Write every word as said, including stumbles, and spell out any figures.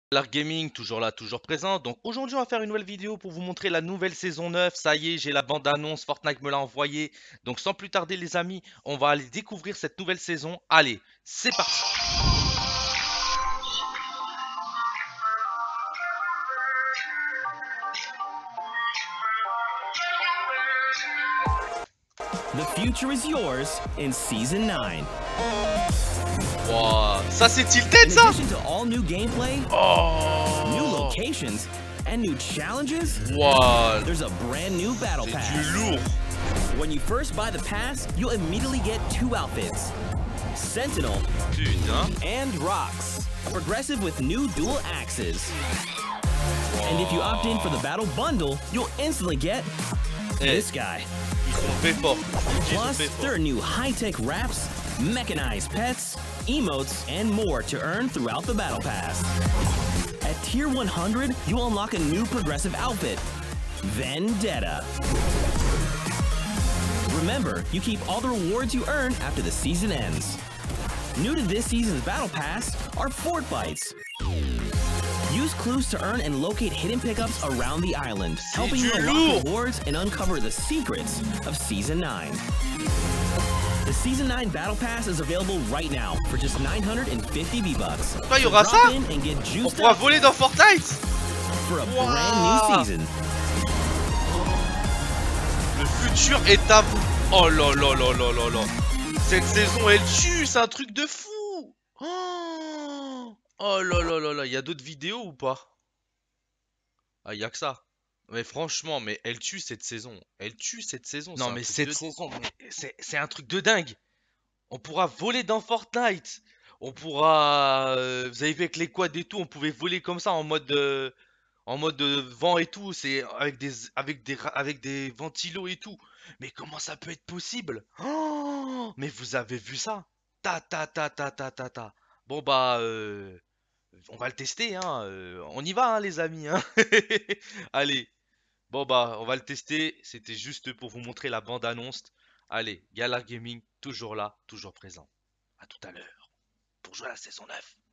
Lark Gaming, toujours là, toujours présent. Donc aujourd'hui, on va faire une nouvelle vidéo pour vous montrer la nouvelle saison neuf. Ça y est, j'ai la bande-annonce, Fortnite me l'a envoyé. Donc sans plus tarder, les amis, on va aller découvrir cette nouvelle saison. Allez, c'est parti. The future is yours in Season nine. Wow, ça c'est tilted In ça. addition to all new gameplay, new Oh, locations, and new challenges, wow, there's a brand new battle c'est du pass. lourd. When you first buy the pass, you'll immediately get two outfits, Sentinel Putain. and Rocks, progressive with new dual axes. And if you opt in for the battle bundle, you'll instantly get Eh, this guy. ils sont fait fort. Ils sont Plus, fait there fort. are new high-tech wraps, mechanized pets, emotes, and more to earn throughout the Battle Pass. At Tier one hundred, you'll unlock a new progressive outfit, Vendetta. Remember, you keep all the rewards you earn after the season ends. New to this season's Battle Pass are Fort Bites. Use clues to earn and locate hidden pickups around the island, helping you du unlock lourd. rewards and uncover the secrets of Season nine. The Season nine Battle Pass is available right now for just nine hundred fifty V-Bucks. Toi, il y So aura drop ça? in and get On juiced pourra up voler dans Fortnite. for a Wow. brand new season. Le futur est à vous. Oh là là là là là là. Cette saison, elle tue, c'est un truc de fou. Oh, oh là là là là. Il y a d'autres vidéos ou pas? Ah, il y a que ça. Mais franchement, mais elle tue cette saison. Elle tue cette saison. Non, mais cette saison, mais c'est c'est un truc de dingue. On pourra voler dans Fortnite. On pourra. euh, vous avez vu avec les quads et tout, on pouvait voler comme ça en mode. euh, en mode euh, vent et tout. C'est avec des, avec des, ra- avec des ventilos et tout. Mais comment ça peut être possible? Oh, mais vous avez vu ça? Ta ta ta ta ta ta ta. Bon bah. euh, on va le tester, hein. euh, on y va, hein, les amis. Hein. Allez. Bon bah, on va le tester. C'était juste pour vous montrer la bande-annonce. Allez, Galar Gaming, toujours là, toujours présent. À tout à l'heure pour jouer à la saison neuf.